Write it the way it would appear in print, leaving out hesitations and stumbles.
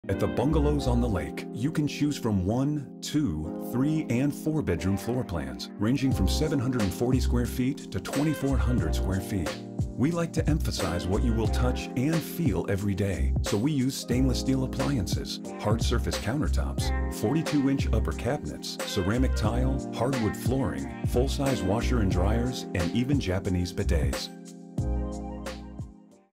At the Bungalows on the Lake, you can choose from 1, 2, 3, and 4 bedroom floor plans, ranging from 740 square feet to 2,400 square feet. We like to emphasize what you will touch and feel every day, so we use stainless steel appliances, hard surface countertops, 42-inch upper cabinets, ceramic tile, hardwood flooring, full-size washer and dryers, and even Japanese bidets.